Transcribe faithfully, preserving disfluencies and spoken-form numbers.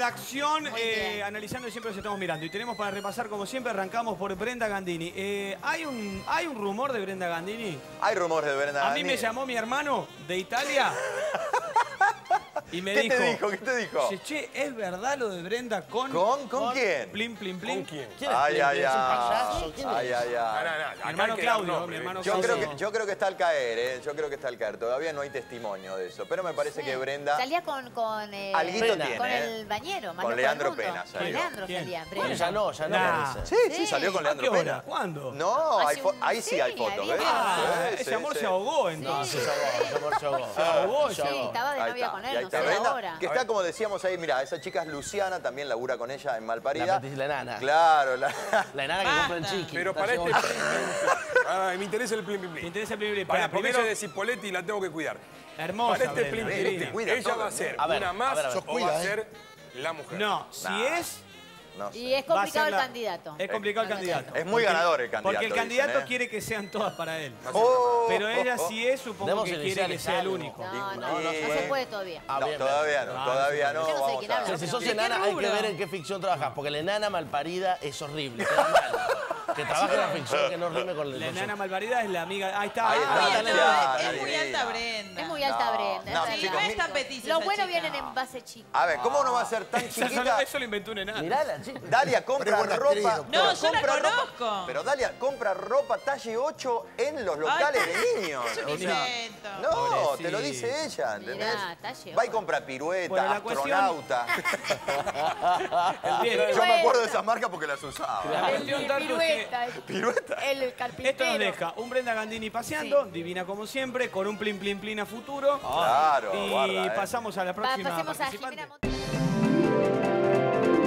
redacción, eh, analizando y siempre los estamos mirando. Y tenemos para repasar, como siempre, arrancamos por Brenda Gandini. Eh, ¿hay, un, ¿Hay un rumor de Brenda Gandini? Hay rumores de Brenda Gandini. A mí me llamó mi hermano de Italia. Y me ¿Qué dijo, te dijo? ¿Qué te dijo? Che, che, ¿es verdad lo de Brenda con... ¿Con? ¿Con quién? Plim, plim, plim. ¿Con quién? ¿Quién es Ay, Plim ay, Plim? ¿Es un ay. payaso? ¿Quién Ay, es? ay, No, no, ay. no, Mi acá hermano hay que Claudio, dar nombre, mi hermano Yo Claudio. creo, que, yo creo que está al caer, ¿eh? Yo creo que está al caer. Todavía no hay testimonio de eso. Pero me parece Sí. que Brenda... Salía con, con, eh, Alguito Pena. tiene, con ¿eh? el bañero, Con Leandro Mundo. Pena Con salió. Leandro ¿Quién? salía. Bueno, Brenda. ya no, ya no Nah. parece. Sí, sí, Sí. salió con ¿A Leandro qué Pena. hora? ¿Cuándo? No, hay, Hace fo- un- ahí sí, sí, hay fotos, había ¿ves? Ah, Sí, ese sí, amor sí. se ahogó, No, entonces. se ahogó, se amor, se ahogó. Se ahogó, Se se Sí, ahogó. estaba de Ahí novia está, con y él, ahí no está sé Brenda, ahora. que está como decíamos ahí, mira, esa chica es Luciana, también labura con ella en Malparida. La Petit- la enana. Claro, la... La enana que compra en Chiqui. Pero Está para este... llevando- Ay, me interesa el plim plim Me plim. interesa el plim, plim. Para, Pará, porque primero, ella es de Cipolletti y la tengo que cuidar. hermosa Para este Brenda, plim plim divina. plim, Cuida ella todo, va a ¿no? ser A ver, una a más ver, a ver. o va a ser la mujer. No, si Nah. es... No sé. Y es va a complicado ser el la- candidato. Es complicado el candidato. Es muy ganador el candidato, Porque el dicen, candidato ¿eh? quiere que sean todas para él. Oh, Pero ella oh, oh. sí es, supongo Demos que quiere iniciales, que sea el algo. único. No, no, Y- no, no se puede todavía. Ah, No, bien, todavía bien. no, Ah, todavía no. Yo no sé Vamos quién a- habla. O sea, si sos ¿Qué enana hay que rubro? ver en qué ficción trabajas, porque la enana malparida es horrible, queda mal. Que trabaje en la ficción que no rime con el La con su- enana malvarida es la amiga... Ahí está. Ahí Ah, está, dale, Luciana, dale. Es muy divina. alta Brenda. Es muy alta No, Brenda. no, es chicos, verdad. no es tan petiza Los esa buenos chica. vienen en base chica. A ver, ¿cómo no va a ser tan Eso, chiquita? eso lo inventó un enano. Mirala, chica. Dalia compra buena ropa. actriz, doctor. pero No, yo la compra ropa- conozco. pero Dalia compra ropa talle ocho en los locales Ay, de niños. es un O sea, invento. no, Pobrecita. te lo dice ella, ¿entendés? Mirá, talle Va y ocho. compra pirueta, Bueno, la cuestión- astronauta. Bien, Yo me acuerdo de esas marcas porque las usaba. la cuestión tanto es que... Pirueta. el- ¿Pirueta? El carpintero. Esto nos deja un Brenda Gandini paseando, divina como siempre, con un plin plin plin a futuro. Claro, Y guarda, eh. pasamos a la Pa- próxima pasemos a participante. Jimena Montes.